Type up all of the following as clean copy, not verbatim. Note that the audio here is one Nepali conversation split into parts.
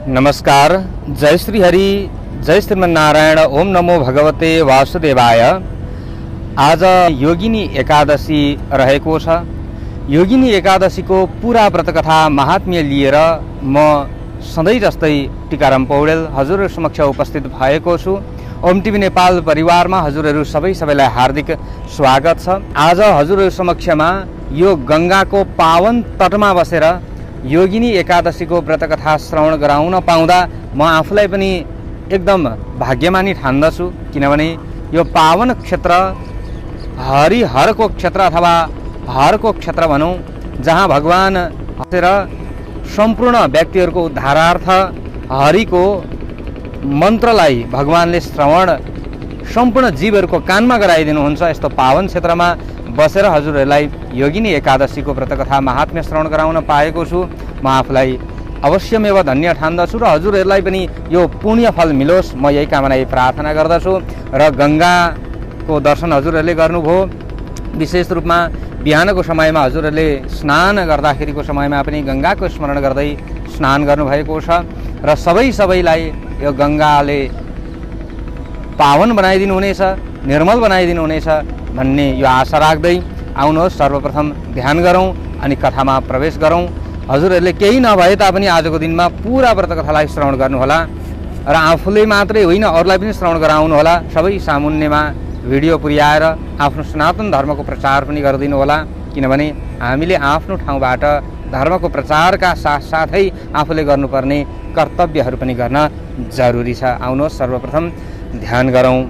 नमस्कार। जय श्री हरि, जय श्रीमन्नारायण। ओम नमो भगवते वासुदेवाय। आज योगिनी एकादशी रहेको छ। योगिनी एकादशीको पूरा व्रतकथा महात्म्य लिएर म सधैँ जस्तै टिकाराम पौडेल हजुरहरू समक्ष उपस्थित भएको छु। ओम टिभी नेपाल परिवारमा हजुरहरू सबैलाई हार्दिक स्वागत छ। आज हजुरहरू समक्षमा यो गंगाको पावन तटमा बसेर योगिनी एकादशीको व्रतकथा श्रवण गराउन पाउँदा म आफूलाई पनि एकदम भाग्यमानी ठान्दछु। किनभने यो पावन क्षेत्र हरिहरको क्षेत्र अथवा हरको क्षेत्र भनौँ, जहाँ भगवान बसेर सम्पूर्ण व्यक्तिहरूको उद्धारार्थ हरिको मन्त्रलाई भगवानले श्रवण सम्पूर्ण जीवहरूको कानमा गराइदिनुहुन्छ। यस्तो पावन क्षेत्रमा बसेर हजुरहरूलाई योगिनी एकादशीको व्रतकथा महात्म्य श्रवण गराउन पाएको छु। म आफूलाई अवश्यमेव धन्य ठान्दछु र हजुरहरूलाई पनि यो पुण्य फल मिलोस्, म यही कामना प्रार्थना गर्दछु। र गंगाको दर्शन हजुरहरूले गर्नुभयो। विशेष रूपमा बिहानको समयमा हजुरहरूले स्नान गर्दाखेरिको समयमा पनि गंगाको स्मरण गर्दै स्नान गर्नुभएको छ र सबैलाई यो गंगाले पावन बनाइदिनु हुनेछ, निर्मल बनाइदिनु हुनेछ भन्ने यो आशा राख्दै आउनुहोस् सर्वप्रथम ध्यान गरौँ अनि कथामा प्रवेश गरौँ। हजुरहरूले केही नभए तापनि आजको दिनमा पूरा व्रतकथालाई श्रवण गर्नुहोला र आफूले मात्रै होइन अरूलाई पनि श्रवण गराउनुहोला। सबै सामुन्नेमा भिडियो पुर्याएर आफ्नो सनातन धर्मको प्रचार पनि गरिदिनु होला। किनभने हामीले आफ्नो ठाउँबाट धर्मको प्रचारका साथसाथै आफूले गर्नुपर्ने कर्तव्यहरू पनि गर्न जरुरी छ। आउनुहोस् सर्वप्रथम ध्यान गरौँ।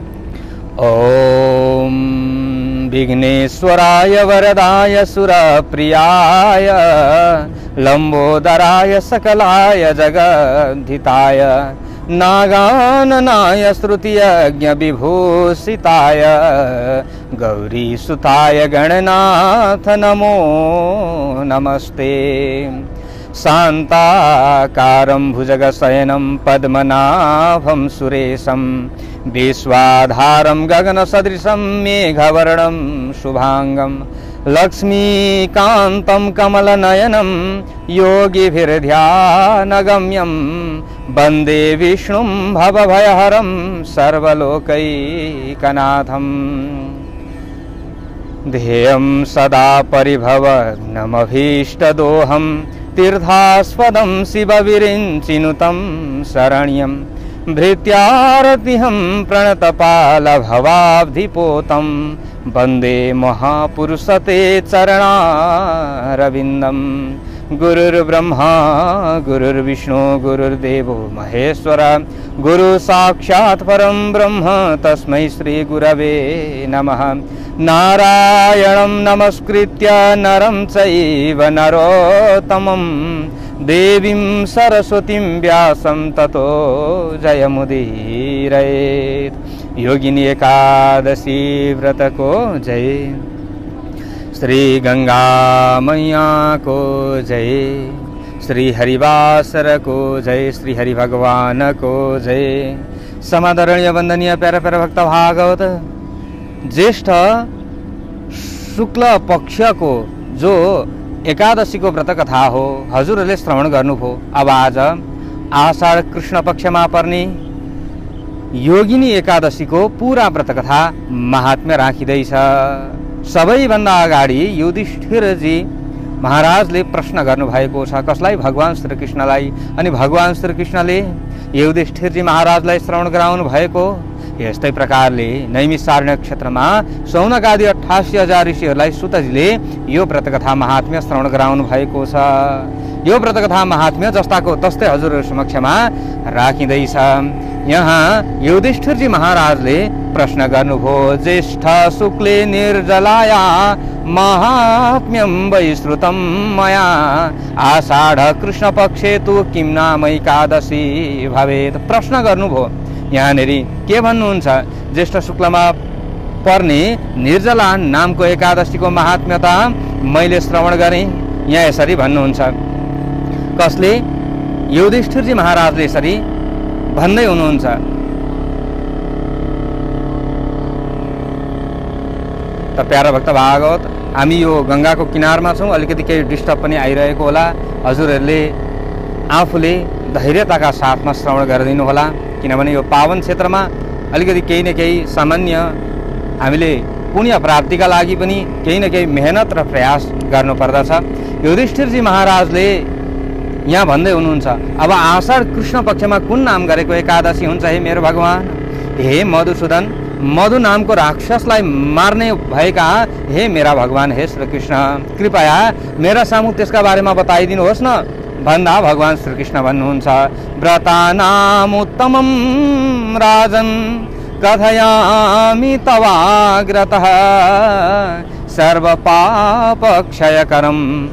ओम विघ्नेश्वराय वरदाय सुरप्रियाय लंबोदराय सकलाय जगद्धिताय नागाननाय श्रुतियज्ञ विभूषिताय गौरीसुताय गणनाथ नमो नमस्ते। शान्ताकारं भुजगशयनं पद्मनाभं सुरेशं विश्वाधारं गगनसदृशं मेघवर्णं शुभांगं लक्ष्मीकान्तं कमलनयनं योगिभिर्ध्यानगम्यं वन्दे विष्णुं भवभयहरं सर्वलोकैकनाथं। ध्येयं सदा परिभवग्नमभीष्टदोहं तीर्थास्पदं शिवविरिञ्चिनुतं शरण्यं भृत्यारतिहं प्रणतपालभवाब्धिपोतं वन्दे महापुरुषते चरणारविन्दं। गुरुर्ब्रह्मा गुरुर्विष्णु गुरुर्देवो महेश्वर गुरु साक्षात् परं ब्रह्म तस्मै श्री गुरवे नमः। नारायणं नमस्कृत्य नरं चैव नरोत्तमं देवीं सरस्वतीं व्यासं ततो जयमुदीरयेत्। योगिनी एकादशी व्रत को जय। श्री गंगा मैया को जय। श्री हरिवासर को जय। श्री हरि भगवान को जय। समादरणीय वंदनीय प्यारा प्यारा भक्त भागवत, ज्येष्ठ शुक्ल पक्ष को जो एकादशी को व्रत कथा हो हजुरहरूले श्रवण गर्नुभयो। अब आज आषाढ कृष्ण पक्षमा पर्ने योगिनी एकादशी को पूरा व्रत कथा महात्म्य राखिँदैछ। सबैभन्दा अगाडि युधिष्ठिरजी महाराजले प्रश्न गर्नुभएको छ। कसलाई? भगवान श्रीकृष्णलाई। अनि भगवान श्रीकृष्णले युधिष्ठिरजी महाराजलाई श्रवण गराउनु भएको। यस्तै प्रकारले नैमिषारण्य क्षेत्रमा सौनकादि 88,000 ऋषिहरूलाई सुतजीले यो व्रतकथा महात्म्य श्रवण गराउनु भएको छ। यो व्रतकथा महात्म्य जस्ताको तस्तै हजुरहरू समक्षमा राखिँदैछ। यहाँ युधिष्ठिरजी महाराजले प्रश्न गर्नुभयो। ज्येष्ठ शुक्ले निर्जलाया महात्म्यं वैश्रुतं मया आषाढ कृष्ण पक्षे तु किं नाम एकादशी भवेत्। प्रश्न गर्नुभयो। यहाँनेरि के भन्नुहुन्छ? ज्येष्ठ शुक्लमा पर्ने निर्जला नामको एकादशीको महात्म्यता मैले श्रवण गरेँ। यहाँ यसरी भन्नुहुन्छ। कसले? युधिष्ठिरजी महाराजले यसरी भन्दै हुनुहुन्छ। त प्यारा भक्त भागवत, हामी यो गंगाको किनारमा छौँ। अलिकति केही डिस्टर्ब पनि आइरहेको होला। हजुरहरूले आफूले धैर्यताका साथमा श्रवण गरिदिनु होला, किनभने यो पावन क्षेत्रमा अलिकति केही न केही सामान्य हामीले पुण्य प्राप्तिका लागि पनि केही न केही मेहनत र प्रयास गर्नुपर्दछ। युधिष्ठिरजी महाराजले यहाँ भन्दै हुनुहुन्छ, अब आषाढ कृष्ण पक्षमा कुन नाम गरेको एकादशी हुन्छ हे मेरो भगवान? हे मधुसूदन, मधु नामको राक्षसलाई मार्ने भएका हे मेरा भगवान, हे श्रीकृष्ण, कृपया मेरा सामु त्यसका बारेमा बताइदिनुहोस् न भन्दा भगवान श्रीकृष्ण भन्नुहुन्छ, व्रतानामुत्तमं राजन् कथयामि तवाग्रतः सर्वपापक्षयकरं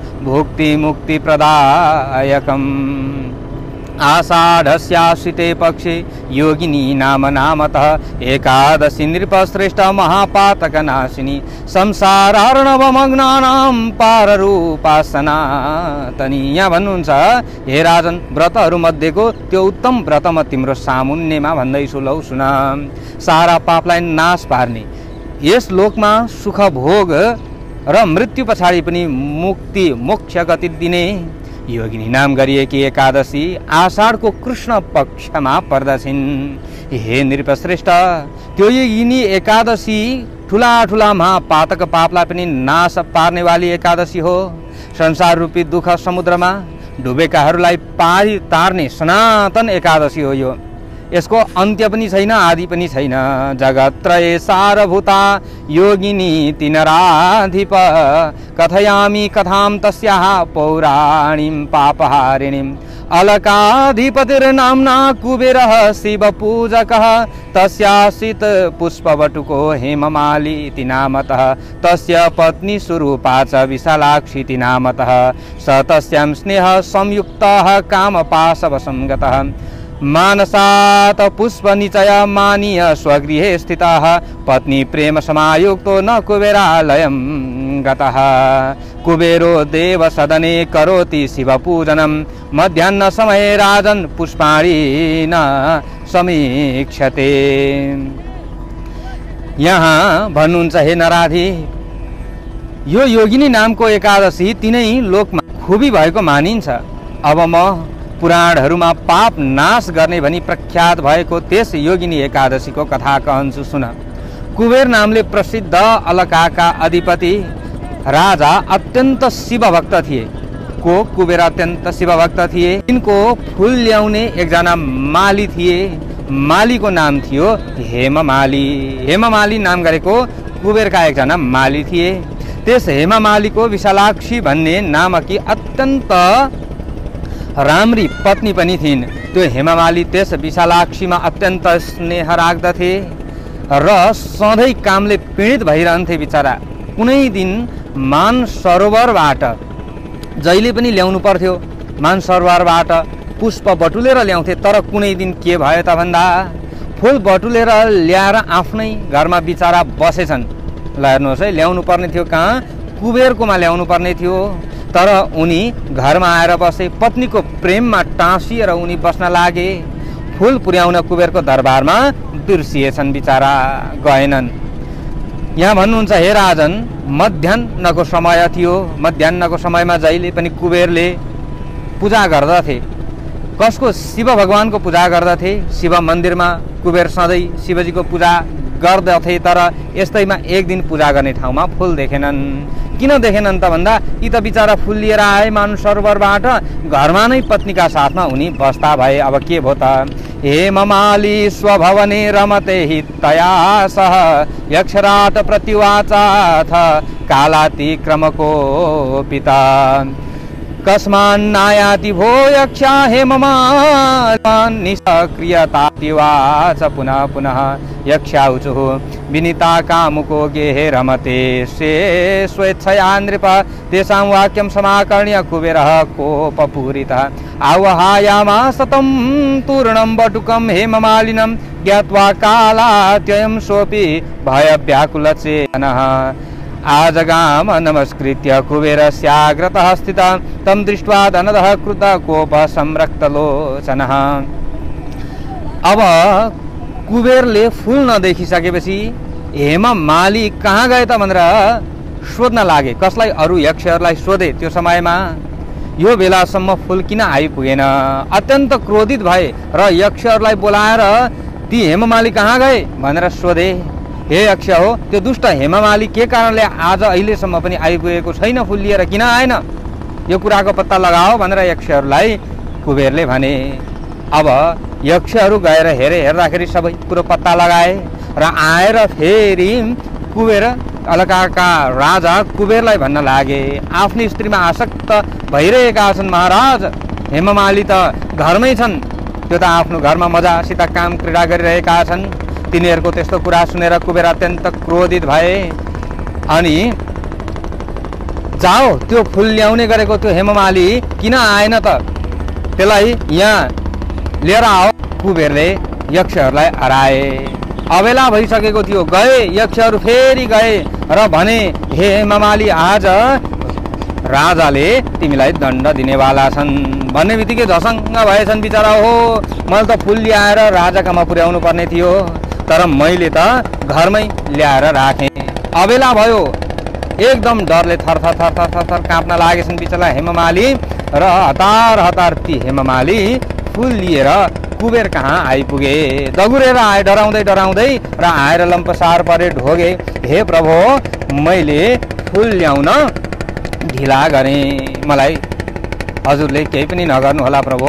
भुक्तिमुक्तिप्रदायकम् आषाढस्याश्रिते पक्षे योगिनी नाम नामतः एकादशी नृपश्रेष्ठ महापातकनाशिनी संसारार्णवमग्नानां पाररूपा सनातनी। यहाँ भन्नुहुन्छ, हे राजन, व्रतहरूमध्येको त्यो उत्तम व्रत म तिम्रो सामुन्नेमा भन्दैछु, लौ सुन। सारा पापलाई नाश पार्ने, यस लोकमा सुख भोग र मृत्यु पछाडि पनि मुक्ति मोक्ष गति दिने योगिनी नाम गरिएकी एकादशी आषाढको कृष्ण पक्षमा पर्दछिन्। हे नृपश्रेष्ठ, त्यो योगिनी एकादशी ठुला ठुला महापातक पापलाई पनि नाश पार्नेवाली एकादशी हो। संसार रूपी दुःख समुद्रमा डुबेकाहरूलाई पारी तार्ने सनातन एकादशी हो यो। यसको अन्त्य पनि छैन, आदि पनि छैन। जगत्त्रये सारभूता योगिनी तिनराधिप कथयामि कथां तस्याः पौराणीं पापहारिणीम् अलकाधिपतिर्नाम्ना कुबेरः शिवपूजकः तस्यासीत् पुष्पवटुको हेममालीति नामतः तस्य पत्नी सुरूपा च विशालाक्षीति नामतः स तस्यां स्नेह संयुक्तः कामपाशवसंगतः मानसात पुष्पनिचय मानीय स्वगृहे स्थितः पत्नी प्रेम समायुक्तो न कुबेरालयं गतः कुबेरो देव सदने करोति शिवपूजनं मध्याह्न समये राजन् पुष्पाणि न समीक्षते। यहाँ भन्नुहुन्छ, हे नराधि, यो योगिनी नामको एकादशी तिनै लोकमा खुबी भएको मानिन्छ। अब म पुराणहरूमा पाप नाश गर्ने भनी प्रख्यात भएको त्यस योगिनी एकादशीको कथा कहन्छु, सुन। कुबेर नामले प्रसिद्ध अलकाका अधिपति राजा अत्यन्त शिवभक्त थिए। कुबेर अत्यन्त शिवभक्त थिए। तिनको फूल ल्याउने एकजना माली थिए। मालीको नाम थियो हेममाली। हेममाली नाम गरेको कुबेरका एकजना माली थिए। त्यस हेममालीको विशालाक्षी भन्ने नामकी अत्यन्त राम्री पत्नी पनि थिइन्। त्यो हेममाली त्यस विशालाक्षीमा अत्यन्त स्नेह राख्दथे र सधैँ कामले पीडित भइरहन्थे बिचरा। कुनै दिन मानसरोवरबाट जहिले पनि ल्याउनु पर्थ्यो, मानसरोवरबाट पुष्प बटुलेर ल्याउँथे। तर कुनै दिन के भयो त भन्दा फुल बटुलेर ल्याएर आफ्नै घरमा बिचरा बसेछन्। ल हेर्नुहोस् है, ल्याउनु पर्ने थियो कहाँ? कुबेरकोमा ल्याउनु पर्ने थियो। तर उनी घरमा आएर बसे। पत्नीको प्रेममा टाँसिएर उनी बस्न लागे। फूल पुर्याउन कुबेरको दरबारमा बिर्सिएछन्, बिचरा गएनन्। यहाँ भन्नुहुन्छ, हे राजन, मध्याह्नको समय थियो। मध्याह्नको समयमा जहिले पनि कुबेरले पूजा गर्दथे। कसको? शिव भगवानको पूजा गर्दथे। शिव मन्दिरमा कुबेर सधैँ शिवजीको पूजा गर्दथे। तर यस्तैमा एक दिन पूजा गर्ने ठाउँमा फूल देखेनन्। किन देखेनन् त भन्दा यी त बिचरा फूल लिएर आए मानसरोवरबाट, घरमा नै पत्नीका साथमा उनी बस्दा भए। अब के भयो त? हेममाली स्वभवने रमते हि तया सह यक्षराट प्रतिवाचाथ कालातिक्रमको पिता कस्मान्नायाति भो यक्षा हेममालिनिष्क्रियतातिवाच पुनः पुनः यक्षाउचुः विनीता कामुको गेहे रमते से स्वेच्छया नृप तेषां वाक्यं समाकर्ण्य कुबेरः कोपपूरितः आवहायामास तं तूर्णं बटुकं हेममालिनं ज्ञात्वा कालात्ययं सोऽपि भयव्याकुलचेतनः आजगाम नमस्कृत्य कुबेरस्याग्रतः स्थितः तं दृष्ट्वा धनदः क्रुद्धः कोपः संरक्तलोचनः। अब कुबेरले फूल नदेखिसकेपछि हेममाली कहाँ गए त भनेर सोध्न लागे। कसलाई? अरू यक्षहरूलाई सोधे। त्यो समयमा यो बेलासम्म फुल किन आइपुगेन? अत्यन्त क्रोधित भए र यक्षहरूलाई बोलाएर ती हेममाली कहाँ गए भनेर सोधे। हे यक्ष हो, त्यो दुष्ट हेममाली के कारणले आज अहिलेसम्म पनि आइपुगेको छैन, फुल लिएर किन आएन? यो कुराको पत्ता लगाओ भनेर यक्षहरूलाई कुबेरले भने। अब यक्षहरू गएर हेर्दाखेरि सबै कुरो पत्ता लगाए र आएर फेरि कुबेर अलकाका राजा कुबेरलाई भन्न लागे, आफ्नो स्त्रीमा आसक्त भइरहेका छन् महाराज, हेममाली त घरमै छन्, त्यो त आफ्नो घरमा मजासित काम क्रीडा गरिरहेका छन्। तिनीहरूको त्यस्तो कुरा सुनेर कुबेर अत्यन्त क्रोधित भए अनि जाओ त्यो फुल ल्याउने गरेको त्यो हेममाली किन आएन त, त्यसलाई यहाँ लिएर आओ। कुबेरले यक्षहरूलाई हराए। अबेला भइसकेको थियो, गए यक्षहरू फेरि गए र भने, हे हेममाली, आज राजाले तिमीलाई दण्ड दिनेवाला छन् भन्ने बित्तिकै झसङ्ग भएछन् बिचरा। हो, मैले त फुल ल्याएर राजाकामा पुर्याउनु पर्ने थियो, तर मैले त घरमै ल्याएर राखेँ। अबेला भयो, एकदम डरले थरथर थरथर थरथर काँप्न लागेछन् बिचरा हेममाली र हतार ती हेममाली फुल लिएर कुबेर कहाँ आइपुगे। दगुरेर आए डराउँदै डराउँदै र आएर लम्पसार परे ढोगे। हे प्रभु, मैले फुल ल्याउन ढिला गरेँ, मलाई हजुरले केही पनि नगर्नु होला प्रभु।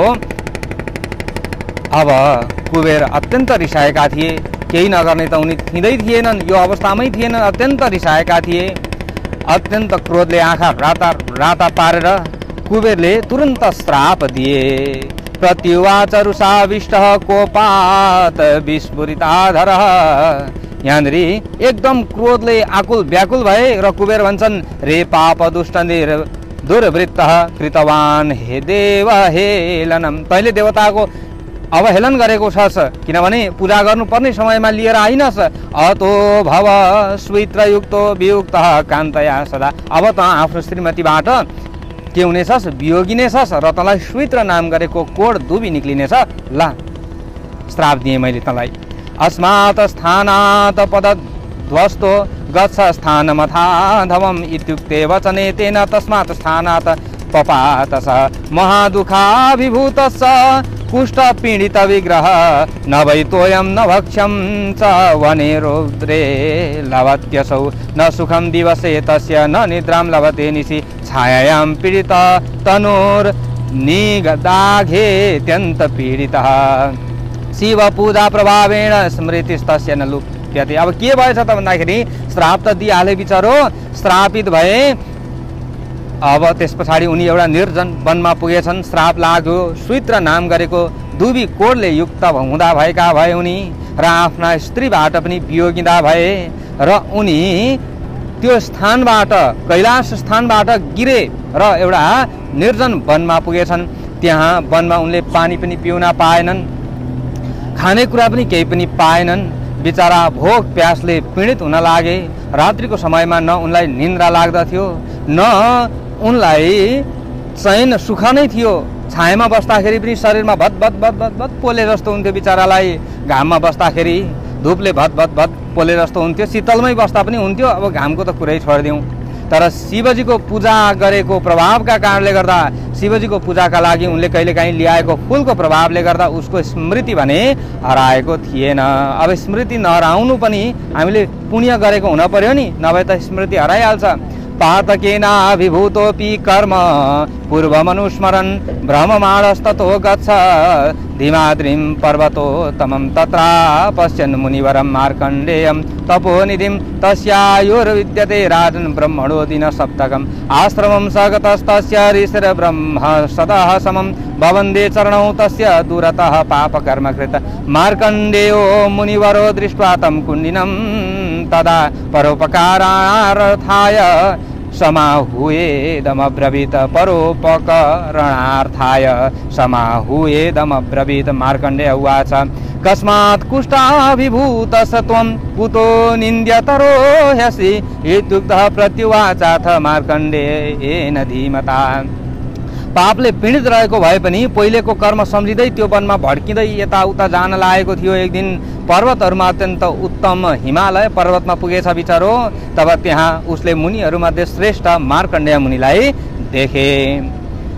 अब कुबेर अत्यन्त रिसाएका थिए, केही नगर्ने त उनी थिँदै थिएनन्, यो अवस्थामै थिएनन्, अत्यन्त रिसाएका थिए। अत्यन्त क्रोधले आँखा राता पारेर कुबेरले तुरन्त श्राप दिए। प्रत्युवाच रुषाविष्टः कोपात विस्फुरिताधरः। यहाँनिर एकदम क्रोधले आकुल व्याकुल भए र कुबेर भन्छन्, रे पाप दुष्ट दुर्वृत्तः कृतवान हे देव हेलनम। तैँले देवताको अवहेलन गरेको छस्, किनभने पूजा गर्नुपर्ने समयमा लिएर आइनस्। अतो भव स्वित्रयुक्तो वियुक्तः कान्तया सदा। अब त आफ्नो श्रीमतीबाट के हुनेछस्, वियोगिनेछस् र तँलाई स्वित्र नाम गरेको कोड दुबी निक्लिनेछ। ला, श्राप दिएँ मैले तँलाई। अस्मात् स्थानात् पदध्वस्तो गच्छ स्थानमथाधवम् इत्युक्ते वचने तेन तस्मात् स्थानात् पपात स महादुःखाभिभूतश्च कुष्ठ पीडित विग्रह न वै तोयं न भक्ष्यं च वने रौद्रे लभत्यसौ न सुखं दिवसे तस्य न निद्रां लभते निशि छायायां पीडित तनोर निगदाघेत्यन्त पीडितः शिव पूजा प्रभावेण स्मृतिस्तस्य न लुप्यते। अब के भएछ त भन्दाखेरि श्राप त दिइहाले बिचारो, श्रापित भए। अब त्यस पछाडि उनी एउटा निर्जन वनमा पुगेछन्, श्राप लाग्यो। स्वित्र नाम गरेको दुबी कोडले युक्त हुँदा भएका भए उनी र आफ्ना स्त्रीबाट पनि वियोगिँदा भए र उनी त्यो स्थानबाट, कैलाश स्थानबाट गिरे र एउटा निर्जन वनमा पुगेछन्। त्यहाँ वनमा उनले पानी पनि पिउन पाएनन्, खानेकुरा पनि केही पनि पाएनन्। बिचारा भोक प्यासले पीडित हुन लागे। रात्रिको समयमा न उनलाई निन्द्रा लाग्दथ्यो, न उनलाई चैन सुख नै थियो। छायामा बस्दाखेरि पनि शरीरमा भत भत भत भत भत पोले जस्तो हुन्थ्यो बिचारालाई। घाममा बस्दाखेरि धुपले भत भत भत पोले जस्तो हुन्थ्यो, शीतलमै बस्दा पनि हुन्थ्यो। अब घामको त कुरै छोडिदिउँ। तर शिवजीको पूजा गरेको प्रभावका कारणले गर्दा, शिवजीको पूजाका लागि उनले कहिलेकाहीँ ल्याएको फुलको प्रभावले गर्दा उसको स्मृति भने हराएको थिएन। अब स्मृति नहराउनु पनि हामीले पुण्य गरेको हुन पर्यो नि, नभए त स्मृति हराइहाल्छ। पातकेनाभिभूतोऽपि कर्म पूर्वमनुस्मरन् भ्रममाणस्ततो गच्छ धीमाद्रिं पर्वतोत्तमं तत्रा पश्यन् मुनिवरं मार्कण्डेयं तपोनिधिं तस्यायुर्विद्यते राजन् ब्रह्मणो दिनसप्तकम् आश्रमं सगतस्तस्य ऋषिर्ब्रह्म सदः समं भवन्दे चरणौ तस्य दूरतः पापकर्मकृत मार्कण्डेयो मुनिवरो दृष्ट्वा तं कुण्डिनं तदा परोपकारार्थाय समाहूयेदमब्रवीत परोपकरणार्थाय समाहूयेदमब्रवीत। मार्कण्डेय उवाच कस्मात् कुष्ठाभिभूतः त्वं कुतो निन्द्यतरो ह्यसि इत्युक्तः प्रत्युवाचाथ मार्कण्डेयेन धीमता। पापले पीडित रहेको भए पनि पहिलेको कर्म सम्झिँदै त्यो वनमा भड्किँदै यताउता जान लागेको थियो। एक दिन पर्वतहरूमा अत्यन्त उत्तम हिमालय पर्वतमा पुगेछ बिचारो। तब त्यहाँ उसले मुनिहरूमध्ये श्रेष्ठ मार्कण्डेय मुनिलाई देखे।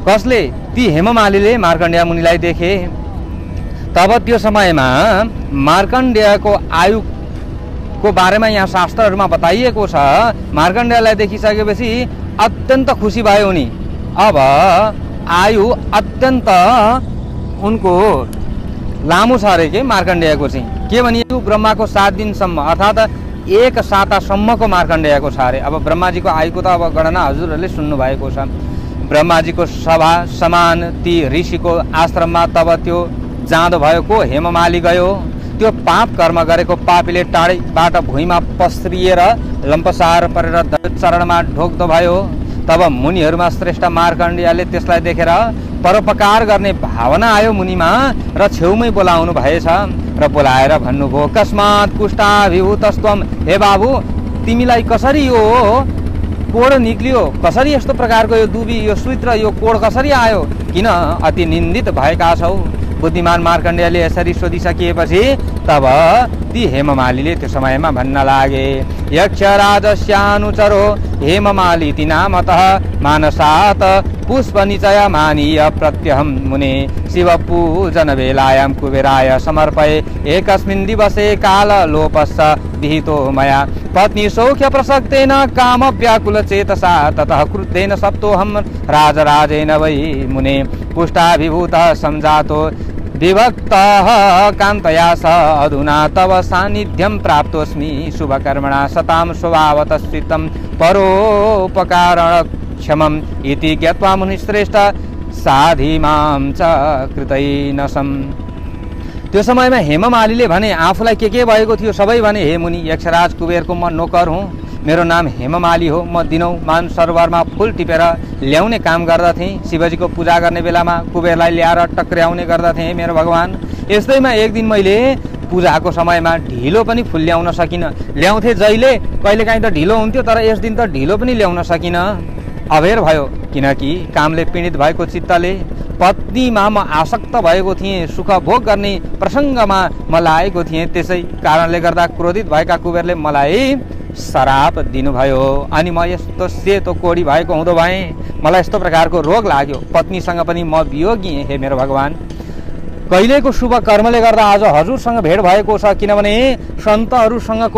कसले? ती हेममालीले मार्कण्डेय मुनिलाई देखे। तब त्यो समयमा मार्कण्डेयको आयुको बारेमा यहाँ शास्त्रहरूमा बताइएको छ। मार्कण्डेयलाई देखिसकेपछि अत्यन्त खुसी भयो उनी। अब आयु अत्यन्त उनको लामो छ अरे के मार्कण्डेयको चाहिँ। के भनियो? ब्रह्माको 7 दिनसम्म अर्थात् 1 सातासम्मको मार्कण्डेयको छ अरे। अब ब्रह्माजीको आयुको त अब गणना हजुरहरूले सुन्नु भएको छ। ब्रह्माजीको सभा समान ती ऋषिको आश्रममा तब त्यो जाँदो भयो को? हेममाली गयो। त्यो पाप कर्म गरेको पापीले टाढैबाट भुइँमा पस्रिएर लम्पसार परेर चरणमा ढोक्दो भयो। तब मुनिहरूमा श्रेष्ठ मार्कण्डेयले त्यसलाई देखेर परोपकार गर्ने भावना आयो मुनिमा र छेउमै बोलाउनु भएछ र बोलाएर भन्नुभयो, कस्मात् कुष्ठाभिभूतस्त्वम्? हे बाबु, तिमीलाई कसरी यो कोड निक्लियो? कसरी यस्तो प्रकारको यो दुबी, यो सुइत्र, यो कोड कसरी आयो? किन अति निन्दित भएका छौ? बुद्धिमान मार्कण्डेयले यसरी सोधिसकिएपछि तब ती हेममालीले त्यो समयमा भन्न लागे, यक्षराजस्यानुचरो हेममालीति नामतः मानसात् पुष्पनिचय मानीय प्रत्यहं मुने शिवपूजन वेलायां कुबेराय समर्पये एकस्मिन् दिवसे काललोपस्य विहितो मया पत्नी सौख्य प्रसक्तेन काम व्याकुल चेतसा ततः क्रुद्धेन सप्तोऽहं राजराजेन वै मुने पुष्टाभिभूतः संजातो विभक्तः कान्तया स अधुना तव सान्निध्यं प्राप्तोऽस्मि शुभकर्मणा सतां स्वभावतस्थितं परोपकारणक्षमम् इति ज्ञात्वा मुनिश्रेष्ठ साधिमां च कृतैनसम्। त्यो समयमा हेममालीले भने आफूलाई के भएको थियो सबै भने, हे मुनि, यक्षराज कुबेरको म नोकर हुँ, मेरो नाम हेममाली हो। म दिनौँ मान सरोवरमा फुल टिपेर ल्याउने काम गर्दथेँ। शिवजीको पूजा गर्ने बेलामा कुबेरलाई ल्याएर टक्र्याउने गर्दथेँ मेरो भगवान। यस्तैमा एक दिन मैले पूजाको समयमा ढिलो पनि फुल ल्याउन सकिनँ। ल्याउँथे जहिले, कहिलेकाहीँ त ढिलो हुन्थ्यो, तर यस दिन त ढिलो पनि ल्याउन सकिनँ। अबेर भयो, किनकि कामले पीडित भएको चित्तले पत्नीमा म आसक्त भएको थिएँ। सुख भोग गर्ने प्रसङ्गमा म लागेको थिएँ। त्यसै कारणले गर्दा क्रोधित भएका कुबेरले मलाई श्राप दिनुभयो अनि म यस्तो सेतो कोडी भएको हुँदो भएँ। मलाई यस्तो प्रकारको रोग लाग्यो। पत्नीसँग पनि म वियोगी। हे मेरो भगवान, कहिलेको शुभ कर्मले गर्दा आज हजुरसँग भेट भएको छ। किनभने सन्तहरूसँगको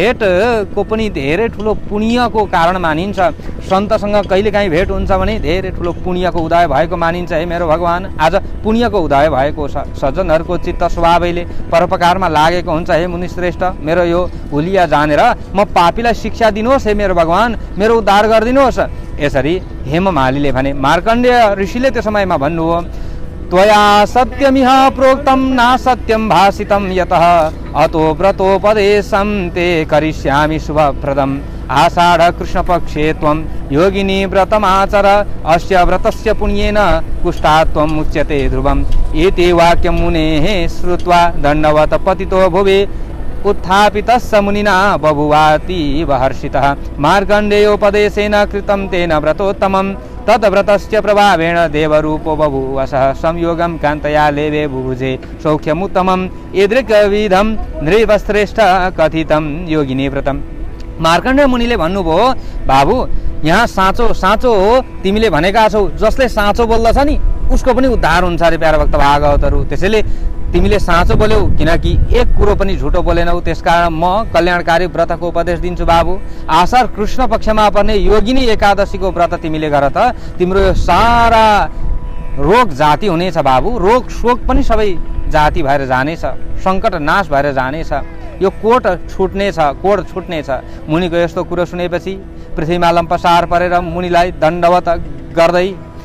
भेटको पनि धेरै ठुलो पुण्यको कारण मानिन्छ। सन्तसँग कहिलेकाहीँ भेट हुन्छ भने धेरै ठुलो पुण्यको उदय भएको मानिन्छ। हे मेरो भगवान, आज पुण्यको उदय भएको छ। सज्जनहरूको चित्त स्वभावैले परोपकारमा लागेको हुन्छ। हे मुनिश्रेष्ठ, मेरो यो हुलिया जानेर म पापीलाई शिक्षा दिनुहोस्। हे मेरो भगवान, मेरो उद्धार गरिदिनुहोस्। यसरी हेममालीले भने। मार्कण्डेय ऋषिले त्यो समयमा भन्नुभयो, त्वया सत्यमिह प्रोक्तं न सत्यं भासितं यतः अतो व्रतोपदेशं ते करिष्यामि शुभप्रदम् आषाढ कृष्णपक्षे त्वं योगिनी व्रतमाचर अस्य व्रतस्य पुण्येन कुष्ठात्वं मुच्यते ध्रुवम् इति वाक्यं मुनेः श्रुत्वा दण्डवत् पतितो भुवि उत्थापितस्य मुनिना बभुवातीव हर्षितः मार्कण्डेयोपदेशेन कृतं तेन व्रतोत्तमम् तद्व्रतस्य प्रभावेण देवरूपो बभूवसः संयोगं कान्तया लेवे बुभुजे सौख्यमुत्तमम् ईदृग्विधं नृपश्रेष्ठ कथितं योगिनी व्रतम्। मार्कण्डेय मुनिले भन्नुभयो, बाबु, यहाँ साँचो साँचो हो तिमीले भनेका छौ। जसले साँचो बोल्दछ नि उसको पनि उद्धार हुन्छ अरे प्यारा भक्त भागवतहरू। त्यसैले तिमीले साँचो बोल्यौ, किनकि एक कुरो पनि झुटो बोलेनौ। त्यसकारण म कल्याणकारी व्रतको उपदेश दिन्छु बाबु। आषाढ कृष्ण पक्षमा पर्ने योगिनी एकादशीको व्रत तिमीले गर त तिम्रो यो सारा रोग जाति हुनेछ बाबु। रोग शोक पनि सबै जाति भएर जानेछ, सङ्कट नाश भएर जानेछ, यो कोड छुट्नेछ। मुनिको यस्तो कुरो सुनेपछि पृथ्वीमा लम्पसार परेर मुनिलाई दण्डवत गर्दै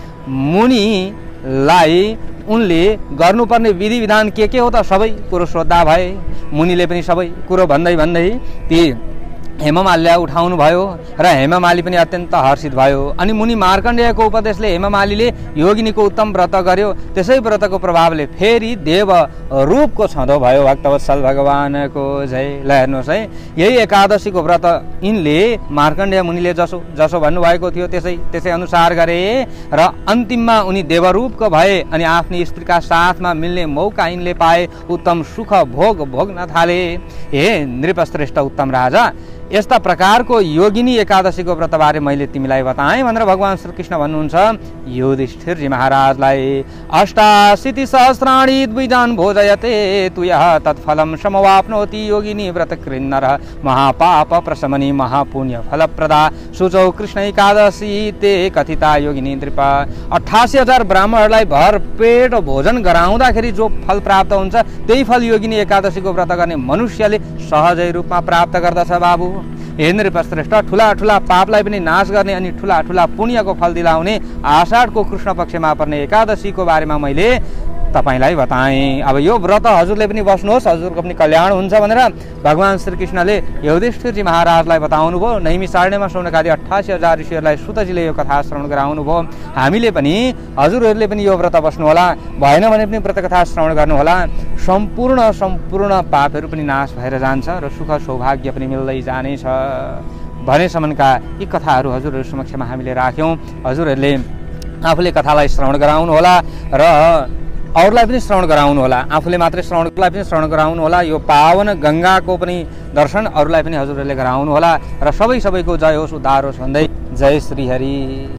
मुनिलाई उनले गर्नुपर्ने विधि विधान के हो त सबै कुरो सोद्धा भए। मुनिले पनि सबै कुरो भन्दै ती हेममालीलाई उठाउनु भयो र हेममाली पनि अत्यन्त हर्षित भयो। अनि मुनि मार्कण्डेयको उपदेशले हेममालीले योगिनीको उत्तम व्रत गर्यो। त्यसै व्रतको प्रभावले फेरि देव रूपको छँदो भयो। भक्तवत्सल भगवानको जय। ल हेर्नुहोस् है, यही एकादशीको व्रत यिनले मार्कण्डेय मुनिले जसो भन्नुभएको थियो त्यसै अनुसार गरे र अन्तिममा उनी देवरूपको भए अनि आफ्नी स्त्रीका साथमा मिल्ने मौका यिनले पाए। उत्तम सुख भोग्न थाले। हे नृपश्रेष्ठ उत्तम राजा, यस्ता प्रकारको योगिनी एकादशीको व्रतबारे मैले तिमीलाई बताएँ भनेर भगवान् श्रीकृष्ण भन्नुहुन्छ युधिष्ठिरजी महाराजलाई। अष्टाशीति सहस्राणि द्विजान् भोजयते तुयः तत्फलं समवाप्नोति योगिनी व्रतकृन् नरः महापाप प्रशमनी महापुण्य फलप्रदा सुचौ कृष्ण एकादशी ते कथिता योगिनी नृप। 88,000 ब्राह्मणहरूलाई भरपेट भोजन गराउँदाखेरि जो फल प्राप्त हुन्छ त्यही फल योगिनी एकादशीको व्रत गर्ने मनुष्यले सहजै रूपमा प्राप्त गर्दछ बाबु। हे नृपश्रेष्ठ, ठुला ठुला पापलाई पनि नाश गर्ने अनि ठुला ठुला पुण्यको फल दिलाउने आषाढको कृष्ण पक्षमा पर्ने एकादशीको बारेमा मैले तपाईलाई बताएँ। अब यो व्रत हजुरले पनि बस्नुहोस्, हजुरको पनि कल्याण हुन्छ भनेर भगवान् श्रीकृष्णले युधिष्ठिरजी महाराजलाई बताउनु भयो। नैमिषारण्यमा शौनकादि 88,000 ऋषिहरूलाई सुतजीले यो कथा श्रवण गराउनु भयो। हामीले पनि हजुरहरूले पनि यो व्रत बस्नुहोला, भएन भने पनि व्रत कथा श्रवण गर्नुहोला। सम्पूर्ण पापहरू पनि नाश भएर जान्छ र सुख सौभाग्य पनि मिल्दै जानेछ भनेसम्मका यी कथाहरू हजुरहरू समक्षमा हामीले राख्यौँ। हजुरहरूले आफूले कथालाई श्रवण गराउनुहोला र अरूलाई पनि श्रवण गराउनु होला। आफूले मात्रै श्रवणलाई पनि श्रवण गराउनु होला। यो पावन गङ्गाको पनि दर्शन अरूलाई पनि हजुरहरूले गराउनु होला र सबैको जय होस्, उद्धार होस् भन्दै जय श्री हरि।